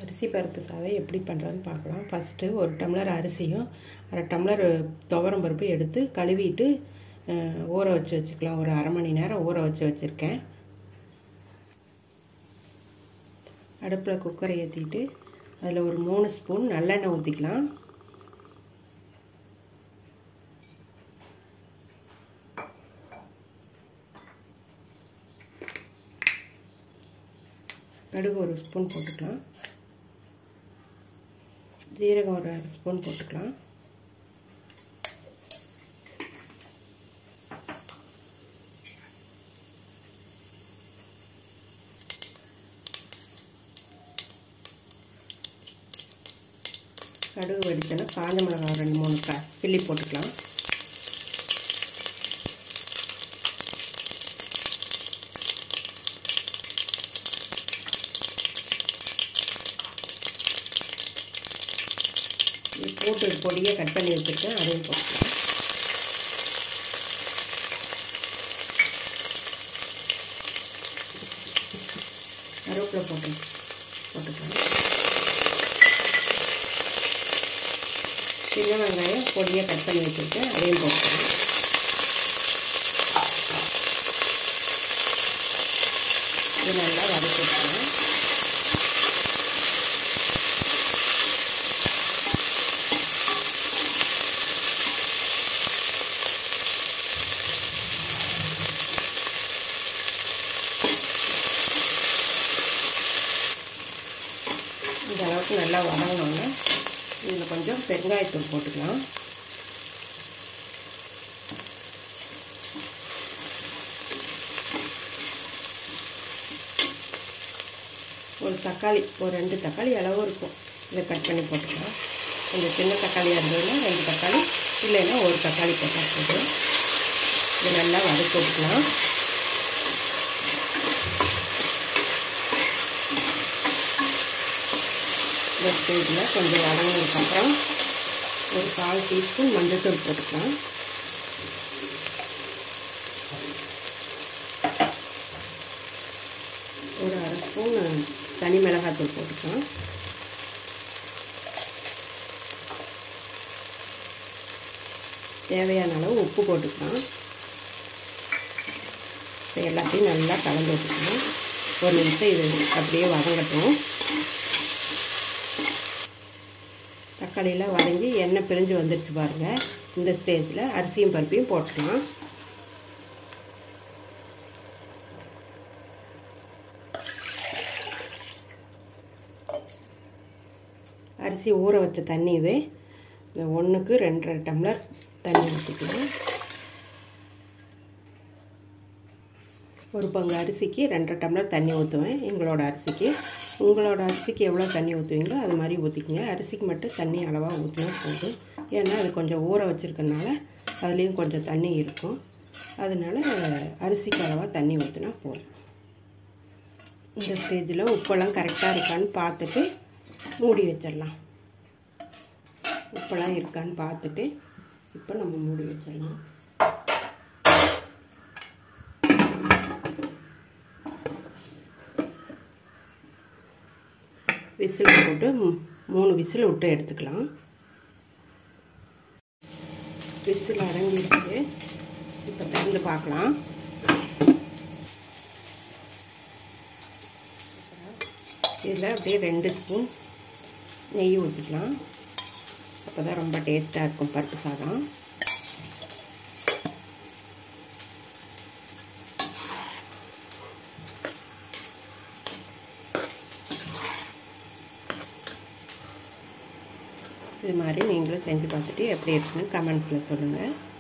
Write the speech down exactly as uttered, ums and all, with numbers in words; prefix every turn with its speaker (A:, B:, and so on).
A: அரிசி பருப்பு சாதம் எப்படி பண்ணுறதுன்னு பார்க்கலாம். ஃபஸ்ட்டு ஒரு டம்ளர் அரிசியும் அரை டம்ளர் துவரம் பருப்பு எடுத்து கழுவிட்டு ஊற வச்சு வச்சுக்கலாம். ஒரு அரை மணி நேரம் ஊற வச்சு வச்சுருக்கேன். அடுப்பில் குக்கரை ஏற்றிட்டு அதில் ஒரு மூணு ஸ்பூன் நல்லெண்ணெய் ஊற்றிக்கலாம். கடுகு ஒரு ஸ்பூன் போட்டுக்கலாம். ஜீரகம் ஒரு அரை ஸ்பூன் போட்டுக்கலாம். கடுகு வெடிச்சோன்னா காஞ்ச மிளகாய் ரெண்டு மூணு க கிள்ளி போட்டுக்கலாம். போட்டு பொடியை கட் பண்ணி வச்சுருக்கேன், அதையும் போட்டுக்கலாம். கருவேப்பிலை போட்டு போட்டுக்கலாம். சின்ன வெங்காயம் பொடியை கட் பண்ணி வச்சுருக்கேன், அதையும் போட்டுக்கலாம். இது நல்லா வதக்கிக்கலாம். இந்த அளவுக்கு நல்லா வதங்கினோன்னா இதில் கொஞ்சம் பெருங்காயத்தூள் போட்டுக்கலாம். ஒரு தக்காளி ஒரு ரெண்டு தக்காளி அளவு இருக்கும், இதை கட் பண்ணி போட்டுக்கலாம். கொஞ்சம் சின்ன தக்காளியாக இருந்ததுன்னா ரெண்டு தக்காளி, இல்லைன்னா ஒரு தக்காளி போட்டால் போதும். இதை நல்லா வதக்கி விட்டுக்கலாம். இந்த ஸ்டேஜில் கொஞ்சம் வதங்கினதுக்கப்புறம் ஒரு கால் டீஸ்பூன் மஞ்சள்தூள் போட்டுக்கலாம். ஒரு அரை ஸ்பூன் தனி மிளகாய்த்தூள் போட்டுக்கலாம். தேவையான அளவு உப்பு போட்டுக்கலாம். எல்லாத்தையும் நல்லா கலந்து வச்சுக்கலாம். ஒரு நிமிஷம் இது அப்படியே வதங்கட்டும். தக்காளியெல்லாம் வதங்கி எண்ணெய் பிரிஞ்சு வந்துடுச்சு பாருங்கள். இந்த ஸ்டேஜில் அரிசியும் பருப்பையும் போட்டுக்கலாம். அரிசி ஊற வச்ச தண்ணியவே இந்த ஒன்றுக்கு ரெண்டரை டம்ளர் தண்ணி ஊற்றிக்கலாம். ஒரு பங்கு அரிசிக்கு ரெண்டரை டம்ளர் தண்ணி ஊற்றுவேன். எங்களோட அரிசிக்கு உங்களோட அரிசிக்கு எவ்வளோ தண்ணி ஊற்றுவீங்களோ அது மாதிரி ஊற்றிக்கிங்க. அரிசிக்கு மட்டும் தண்ணி அளவாக ஊற்றினா போதும். ஏன்னா அது கொஞ்சம் ஊற வச்சுருக்கனால அதுலேயும் கொஞ்சம் தண்ணி இருக்கும். அதனால் அரிசிக்கு அளவாக தண்ணி ஊற்றினா போதும். இந்த ஸ்டேஜில் உப்பெல்லாம் கரெக்டாக இருக்கான்னு பார்த்துட்டு மூடி வச்சிடலாம். உப்பெல்லாம் இருக்கான்னு பார்த்துட்டு இப்போ நம்ம மூடி வச்சிடலாம். விசில் போட்டு மூணு விசில் விட்டு எடுத்துக்கலாம். விசில் அடங்கிடுச்சு. இப்போ திறந்து பார்க்கலாம். இதில் அப்படியே ரெண்டு ஸ்பூன் நெய் ஊற்றிக்கலாம். அப்போ தான் ரொம்ப டேஸ்ட்டாக இருக்கும் பருப்பு சாதம். இது மாதிரி நீங்களும் செஞ்சு பார்த்துட்டு எப்படி இருக்குன்னு கமெண்ட்ஸில் சொல்லுங்கள்.